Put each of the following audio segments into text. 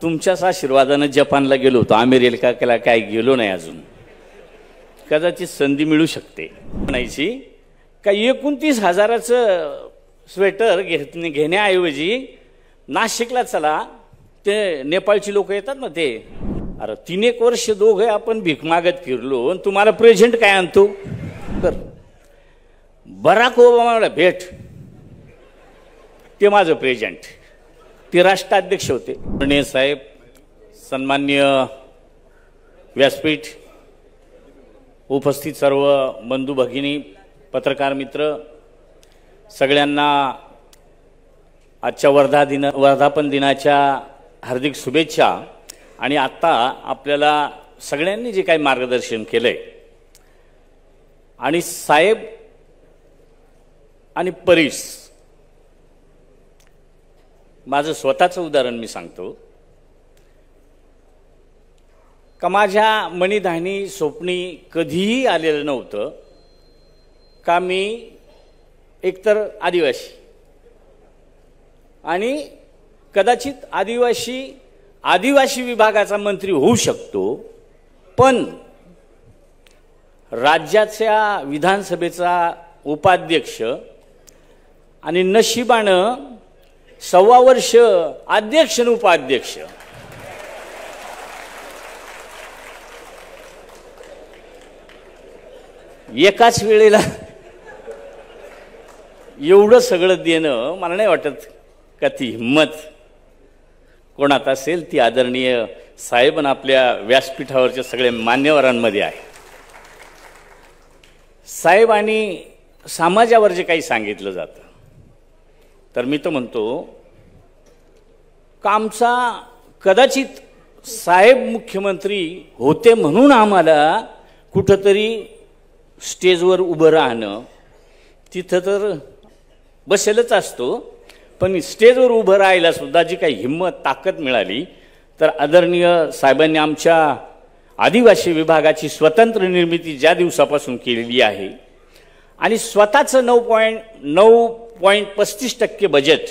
तुमच्याच आशीर्वादाने जपानला गेलो होतो, अमेरिकेला काय गेलो नाही अजून. कदाचित संधी मिळू शकते. म्हणायची का 29,000चं स्वेटर घेण्याऐवजी नाशिकला चला, ते नेपाळची लोक येतात ना ते. अरे 3-1 वर्ष दोघे आपण भीक मागत फिरलो आणि तुम्हाला प्रेझेंट काय आणतो. तर बराक ओबामाला भेट, ते माझं प्रेझेंट. ते राष्ट्राध्यक्ष होते. प्रणय साहेब, सन्माननीय व्यासपीठ, उपस्थित सर्व बंधू भगिनी, पत्रकार मित्र, सगळ्यांना आजच्या वर्धापन दिनाच्या हार्दिक शुभेच्छा. आणि आत्ता आपल्याला सगळ्यांनी जे काही मार्गदर्शन केलंय, आणि साहेब आणि परीस, माझं स्वतःचं उदाहरण मी सांगतो का माझ्या मणिधानी स्वप्नी कधीही आलेलं नव्हतं का मी एकतर आदिवासी आणि कदाचित आदिवासी विभागाचा मंत्री होऊ शकतो, पण राज्याच्या विधानसभेचा उपाध्यक्ष आणि नशिबानं 1.25 वर्ष अध्यक्ष आणि उपाध्यक्ष. एकाच वेळेला एवढं सगळं देणं, मला नाही वाटत का ती हिंमत कोणात असेल. ती आदरणीय साहेब आपल्या व्यासपीठावरच्या सगळ्या मान्यवरांमध्ये आहे. साहेब आणि समाजावर जे काही सांगितलं जातं, तर मी तर म्हणतो का आमचा कदाचित साहेब मुख्यमंत्री होते म्हणून आम्हाला कुठंतरी स्टेजवर उभं राहणं, तिथं तर बसेलच असतो, पण स्टेजवर उभं राहायला सुद्धा जी काही हिंमत ताकद मिळाली, तर आदरणीय साहेबांनी आमच्या आदिवासी विभागाची स्वतंत्र निर्मिती ज्या दिवसापासून केलेली आहे आणि स्वतःचं 9.35% बजेट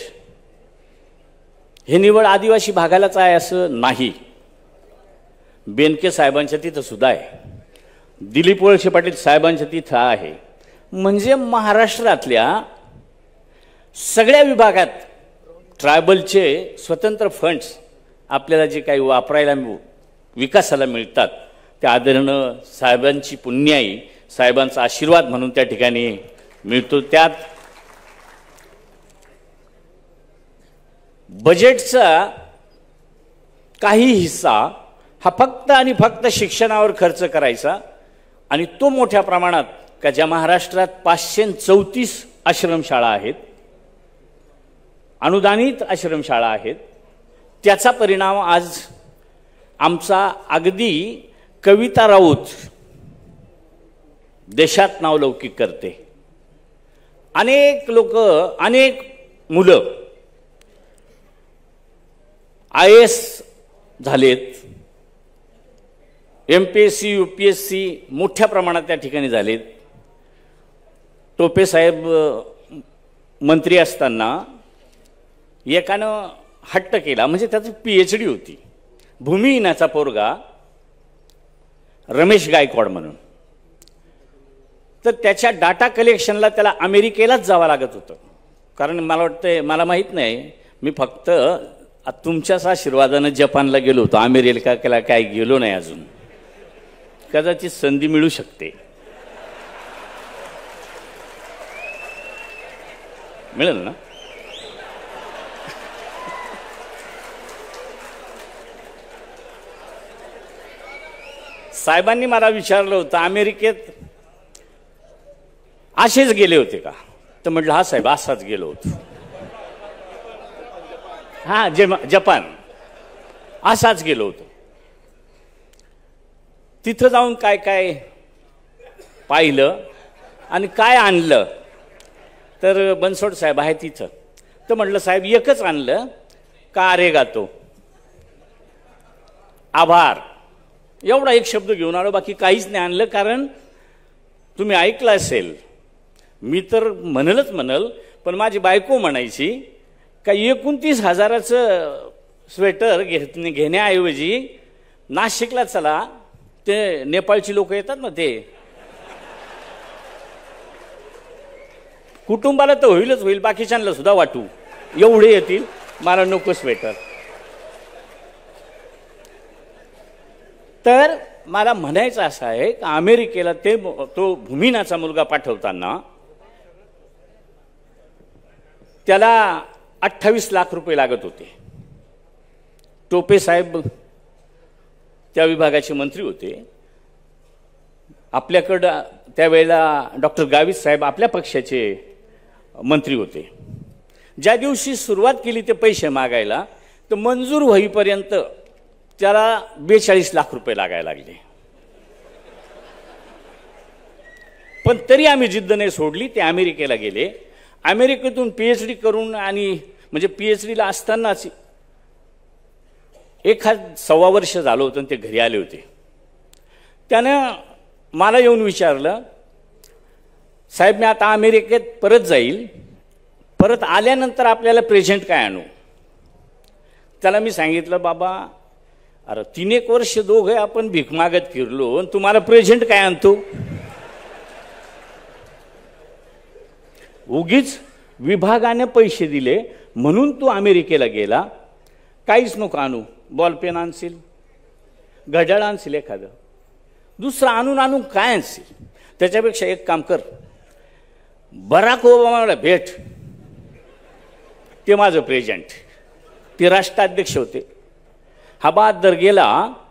हे निवड आदिवासी भागालाच आहे असं नाही. बेनके साहेबांच्या तिथं सुद्धा आहे, दिलीप वळसे पाटील साहेबांच्या तिथं आहे. म्हणजे महाराष्ट्रातल्या सगळ्या विभागात ट्रायबलचे स्वतंत्र फंड्स आपल्याला जे काही वापरायला विकासाला मिळतात, त्या आदरणीय साहेबांची पुण्याई, साहेबांचा आशीर्वाद म्हणून त्या ठिकाणी मिळतो. त्यात बजेटचा काही हिस्सा हा फक्त आणि फक्त शिक्षणावर खर्च करायचा, आणि तो मोठ्या प्रमाणात का ज्या महाराष्ट्रात 534 आश्रमशाळा आहेत, अनुदानित आश्रमशाळा आहेत, त्याचा परिणाम आज आमचा अगदी कविता राऊत देशात नावलौकिक करते. अनेक लोक, अनेक मुलं IAS झालेत, MPSC UPSC मोठ्या प्रमाणात त्या ठिकाणी झालेत. टोपे साहेब मंत्री असताना एकानं हट्ट केला, म्हणजे त्याची PhD होती, भूमिहीनाचा पोरगा रमेश गायकवाड म्हणून, तर त्याच्या डाटा कलेक्शनला त्याला अमेरिकेलाच जावं लागत होतं. कारण मला वाटतं, मला माहीत नाही, मी फक्त तुमच्याच आशीर्वादानं जपानला गेलो होतो, अमेरिकेला काय गेलो नाही अजून. कदाचित संधी मिळू शकते. मिळेल ना. साहेबांनी मला विचारलं होतं अमेरिकेत असेच गेले होते का, तर म्हटलं हा साहेब असाच गेलो होतो. हा जपान असाच गेलो होतो. तिथं जाऊन काय काय पाहिलं आणि काय आणलं, तर बनसोड साहेब आहे तिथं. तर म्हटलं साहेब एकच आणलं का, अरे गातो आभार, एवढा एक शब्द घेऊन आलो, बाकी काहीच नाही आणलं. कारण तुम्ही ऐकलं असेल, मी तर म्हणल, पण माझी बायको म्हणायची का 29,000चं स्वेटर घेण्याऐवजी नाशिकला चला, ते नेपाळची लोक येतात ना, ते कुटुंबाला तर होईलच होईल, बाकीच्यांना सुद्धा वाटू, एवढे येतील, मला नको स्वेटर. तर मला म्हणायचं असं आहे की अमेरिकेला तो भूमिनाचा मुलगा पाठवताना त्याला 28 लाख रुपये लागत होते. टोपे साहेब त्या विभागाचे मंत्री होते. आपल्याकडं त्यावेळेला डॉक्टर गावित साहेब आपल्या पक्षाचे मंत्री होते. ज्या दिवशी सुरुवात केली ते पैसे मागायला, तर मंजूर होईपर्यंत त्याला 42 लाख रुपये लागायला लागले. पण तरी आम्ही जिद्द नाही सोडली. ते अमेरिकेला गेले. अमेरिकेतून PhD करून, आणि म्हणजे PhDला असतानाच 1.25 वर्ष झालं होतं ते घरी आले होते. त्यानं मला येऊन विचारलं, साहेब मी आता अमेरिकेत परत जाईल, परत आल्यानंतर आपल्याला प्रेझेंट काय आणू. त्याला मी सांगितलं, बाबा अरे 3-1 वर्ष दोघे आपण भीक मागत फिरलो, आणि तुम्हाला प्रेझेंट काय आणतो. उगीच विभागाने पैसे दिले म्हणून तू अमेरिकेला गेला, काहीच नको आणू. बॉलपेन आणशील, घड्याळ आणशील, एखादं दुसरं आणून काय आणशील. त्याच्यापेक्षा एक काम कर, बराक ओबामाला भेट, ते माझं प्रेझेंट. ते राष्ट्राध्यक्ष होते. हा बहादर गेला,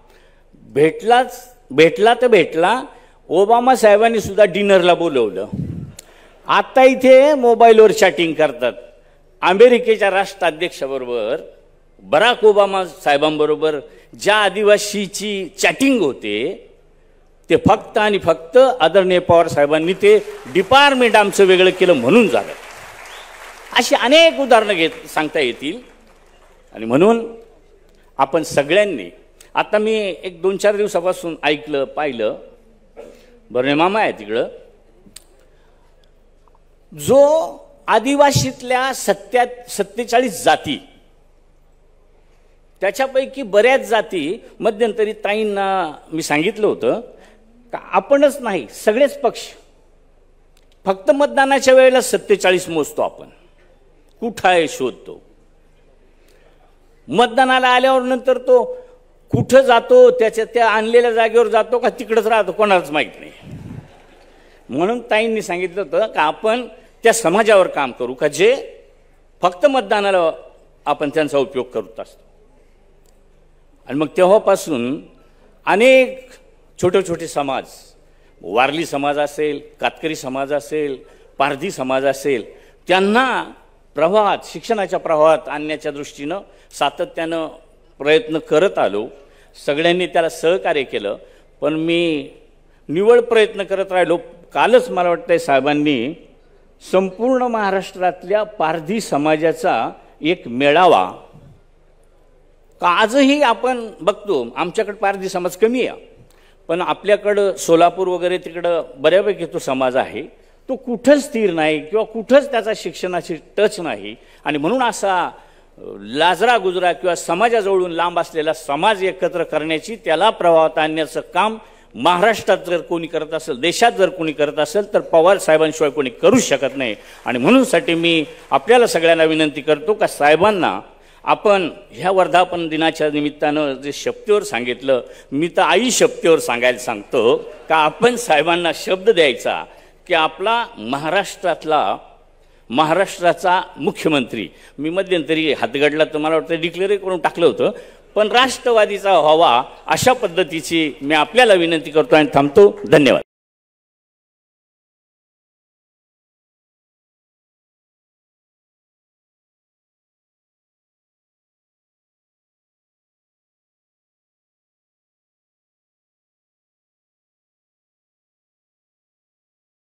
भेटला तर भेटला. ओबामा साहेबांनी सुद्धा डिनरला बोलवलं. आता इथे मोबाईलवर चॅटिंग करतात. अमेरिकेच्या राष्ट्राध्यक्षाबरोबर, बराक ओबामा साहेबांबरोबर ज्या आदिवासीची चॅटिंग होते, ते फक्त आणि फक्त आदरणीय पवार साहेबांनी ते डिपार्टमेंट आमचं वेगळं केलं म्हणून झालं. अशी अनेक उदाहरणं सांगता येतील. आणि म्हणून आपण सगळ्यांनी, आता मी एक 2-4 दिवसापासून ऐकलं पाहिलं, बर्णे मामा आहे तिकडं, जो आदिवासीतल्या 47 जाती, त्याच्यापैकी बऱ्याच जाती, मध्यंतरी ताईंना मी सांगितलं होतं का आपणच नाही, सगळेच पक्ष फक्त मतदानाच्या वेळेला 47 मोजतो आपण, कुठं आहे शोधतो. मतदानाला आल्यावर नंतर तो कुठं जातो, त्या आणलेल्या जागेवर जातो का तिकडंच राहतो, कोणालाच माहीत नाही. म्हणून ताईंनी सांगितलं होतं का आपण त्या समाजावर काम करू का जे फक्त मतदानाला आपण त्यांचा उपयोग करत असतो. आणि मग तेव्हापासून अनेक छोटे छोटे समाज, वारली समाज असेल, कातकरी समाज असेल, पारधी समाज असेल, त्यांना प्रवाहात, शिक्षणाच्या प्रवाहात आणण्याच्या दृष्टीनं सातत्यानं प्रयत्न करत आलो. सगळ्यांनी त्याला सहकार्य केलं. पण मी निवळ प्रयत्न करत राहिलो. कालच मला वाटतंय साहेबांनी संपूर्ण महाराष्ट्रातल्या पारधी समाजाचा एक मेळावा, का आजही आपण बघतो आमच्याकडे पारधी समाज कमी आहे, पण आपल्याकडं सोलापूर वगैरे तिकडं बऱ्यापैकी तो समाज आहे. तो कुठंच स्थिर नाही किंवा कुठंच त्याचा शिक्षणाची टच नाही. आणि म्हणून असा लाजरा गुजरा किंवा समाजाजवळून लांब असलेला समाज एकत्र करण्याची, त्याला प्रवाहात आणण्याचं काम महाराष्ट्रात जर कोणी करत असेल, देशात जर कोणी करत असेल, तर पवार साहेबांशिवाय कोणी करू शकत नाही. आणि म्हणूनसाठी मी आपल्याला सगळ्यांना विनंती करतो का साहेबांना आपण ह्या वर्धापन दिनाच्या निमित्तानं जे शपथेवर सांगितलं, मी तर आई शपथेवर सांगायला सांगतो का आपण साहेबांना शब्द द्यायचा की आपला महाराष्ट्राचा मुख्यमंत्री, मी मध्यंतरी हातगडला तर मला वाटतं डिक्लेअर करून टाकलं होतं, पण राष्ट्रवादीचा व्हावा अशा पद्धतीची मी आपल्याला विनंती करतो आणि थांबतो. धन्यवाद.